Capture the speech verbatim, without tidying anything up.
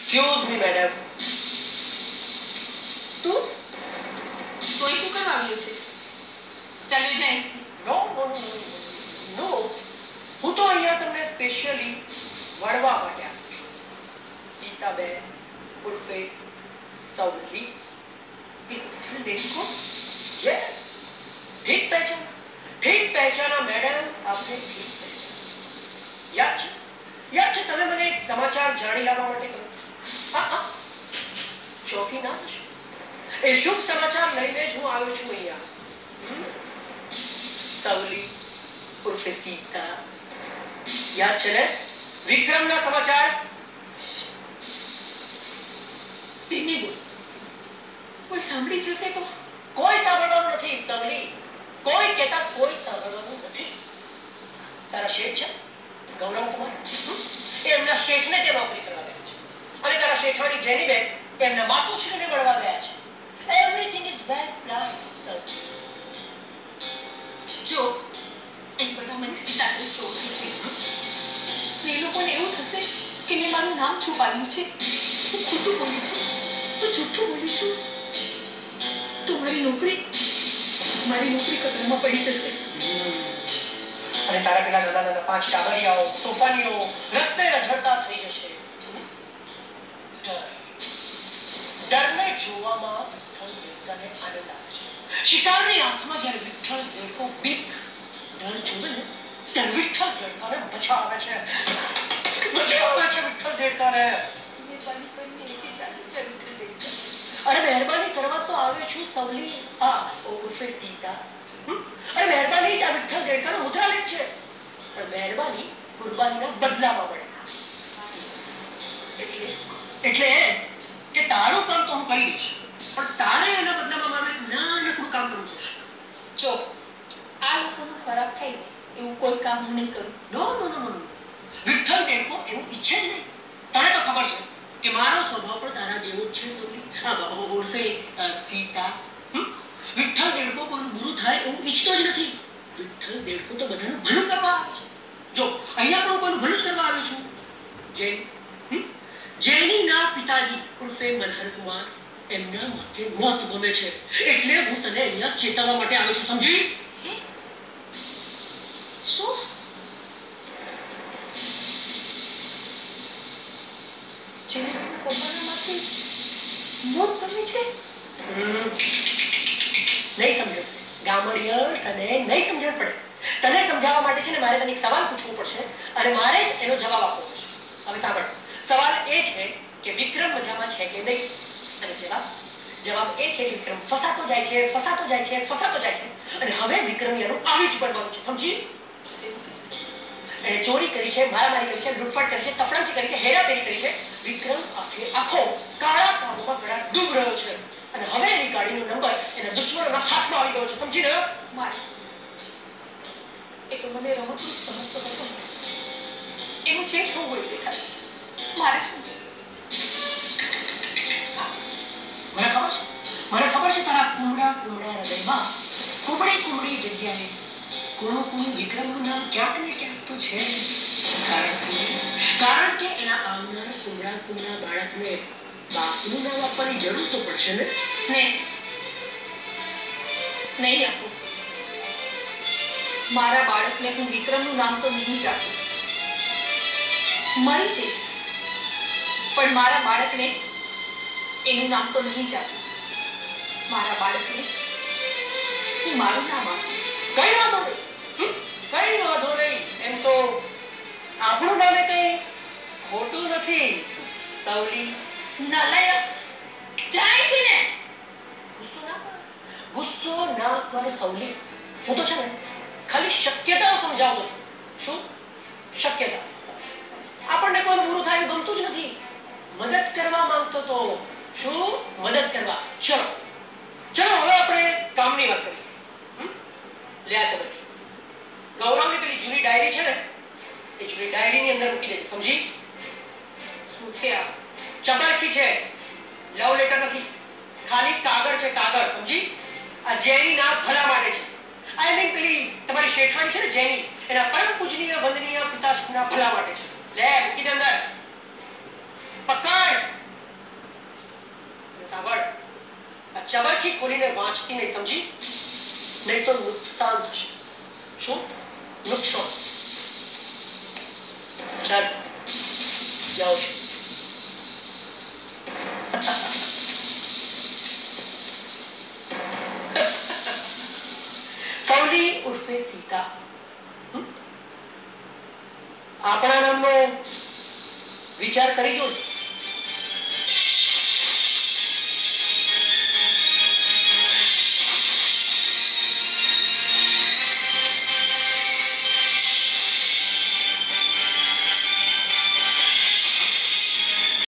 Excuse me, madam. તું તોય તું કેમ આવ્યો છે? ચાલ્યો જાય. No, no, no, no. હું તો અહીંયા તમને સ્પેશિયલી વળવા માટે આવ્યો છું. ગીતાબેન ઉર્ફે સવલી. વિઠ્ઠલ દેશકો? Yes. ઠીક પહેચાન. ઠીક પહેચાના મેડમ, આપને ઠીક પહેચાન. યાદ છે? યાદ છે તમે મને એક સમાચાર જાણી લાવવા માટે કહ્યું? હા હા. ચોકી ના થશો. એ શુભ સમાચાર લઈને જ હું આવ્યો છું અહીંયા. સવલી ઉર્ફે સીતા. યાદ છે ને? વિક્રમના સમાચાર. ધીમે બોલ. કોઈ સાંભળી જશે તો? કોઈ સાંભળવાનું નથી સવલી. કોઈ કહેતા કોઈ સાંભળવાનું નથી. તારા શેઠ છે ગૌરવ કુમાર, એ એમના શેઠને તે નોકરી કરવા ગયા છે. અને તારા શેઠવાળી જેનીબેન એમના માતુશ્રીને મળવા ગયા છે. Everything is well plan. જો એ બધા મને સીતા કરી ચોરી છે. એ લોકોને એવું થશે કે મેં મારું નામ છુપાવ્યું છે. હું ખોટું બોલું છું, તો જૂઠું બોલું છું, તો મારી નોકરી મારી નોકરી કતરામાં પડી જશે. અને તારા પેલા નાના નાના પાંચ ટાબરિયાઓ તોફાનીઓ રસ્તે રઝળતા થઈ જશે. ડર ડરને જોવામાં વિઠ્ઠલ દેવતાને આનંદ આવે છે. શિકારની આંખમાં જ્યારે વિઠ્ઠલ દેવકો બીક ડર જોવે ને ત્યારે વિઠ્ઠલ દેવતાને મજા આવે છે. મજા આવે છે વિઠ્ઠલ દેવતાને. મહેરબાની કરીને એથી ચાલુ છે વિઠ્ઠલ દેવતા. અરે મહેરબાની કરવા તો આવે છું સવલી. આ ઉર્ફે સીતા. અરે મહેરબાની આ વિઠ્ઠલ દેવતાનો મુદ્રાલેખ છે. પણ મહેરબાની કુરબાનીના બદલામાં મળે. એટલે એટલે કે તારું કામ તો હું કરી દઈશ, પણ તારે એના બદલામાં મારે નાનકડું કામ કરવું પડશે. જો આ લોકોનું ખરાબ થાય ને એવું કોઈ કામ હું નહીં કરું. નો નો નો નો વિઠ્ઠલ દેવકો એવું ઈચ્છે જ નહીં. તને તો ખબર છે કે મારો સ્વભાવ પણ તારા જેવો જ છે સવલી. ઉર્ફે સીતા. વિઠ્ઠલ દેવકો કોઈનું બુરું થાય એવું ઈચ્છતો જ નથી. વિઠ્ઠલ દેવકો તો બધાનું ભલું કરવા આવે છે. જો અહીંયા પણ હું કોઈનું ભલું જ કરવા આવ્યો છું. જૈન જૈનીના પિતાજી ઉર્ફે મનહર કુમાર એમના માથે મોત ગમે છે. એટલે હું તને અહીંયા ચેતવવા માટે આવ્યો છું, સમજી? શું? જેનેબેનના પપ્પાના માથે મોત ગમે છે? નહીં સમજો ગામડિયર, તને નહીં સમજણ પડે. તને સમજાવવા માટે છે ને મારે તને એક સવાલ પૂછવો પડશે અને મારે એનો જવાબ આપવો પડશે. હવે સાંભળ, સવાલ એ છે કે વિક્રમ મજામાં છે કે નહીં? અને જવાબ જવાબ એ છે કે વિક્રમ ફસાતો જાય છે ફસાતો જાય છે ફસાતો જાય છે અને હવે વિક્રમ યારું આવી જ પડવાનું છે, સમજી? એને ચોરી કરી છે, મારામારી કરી છે, લૂંટફાટ કરી છે, તફડાજી કરી છે, હેરાફેરી કરી છે. વિક્રમ આખે આખો કાળા કામમાં ગળા ડૂબ રહ્યો છે અને હવે એની ગાડીનો નંબર એના દુશ્મનોના હાથમાં આવી ગયો છે, સમજી રહ્યો? મારે એ તો મને રમતનું સમજતો હતો. એનું જે થવું હોય દેખાય. મારે શું? મને ખબર છે મને ખબર છે તારા કુમડા કુમડા હૃદયમાં કુમડી કુમડી જગ્યાએ કોનું કોનું વિક્રમનું નામ ક્યાંક ને ક્યાંક તો છે. કારણ કે કારણ કે એના આવનાર કુમડા કુમડા બાળકને બાપનું નામ આપવાની જરૂર તો પડશે ને? નહીં નહીં આપું. મારા બાળકને હું વિક્રમનું નામ તો નહીં જ આપું. મરી જઈશ પણ મારા બાળકને એનું નામ તો નહીં જ આપું. મારા બાળકને હું મારું નામ આપીશ. કઈ વાંધો નહીં, કઈ વાંધો નહીં. એમ તો આપણું નામે કઈ ખોટું નથી સવલી. નાલાયક જાય છે ને. ગુસ્સો ના કર ગુસ્સો ના કર સવલી. હું તો છે ને ખાલી શક્યતાઓ સમજાવતો છું. શું શક્યતા? આપણને કોઈ બુરું થાય એવું ગમતું જ નથી. મદદ કરવા માંગતો તો. શું મદદ કરવા? ચલો ચલો હવે આપણે કામની વાત કરીએ. લે આ ચબરકી. ગૌરવની પેલી જૂની ડાયરી છે ને એ જૂની ડાયરીની અંદર મૂકી દેજે, સમજી? શું છે આ? ચબરકી છે, લવ લેટર નથી. ખાલી કાગળ છે, કાગળ, સમજી? આ જેનીના ભલા માટે છે. આઈ મીન પેલી તમારી શેઠવાણી છે ને જેની, એના પરમ પૂજનીય વંદનીય પિતાશ્રીના ભલા માટે છે. લે મૂકી દે અંદર. પકડ. જબરથી ખોલીને વાંચતી નહીં, સમજી? નહીં તો નુકસાન થશે. શું? નુકસાન. ચાલ જાઓ છું. સૌલી ઉર્ફે સીતા આપણા નામનો વિચાર કરી જો.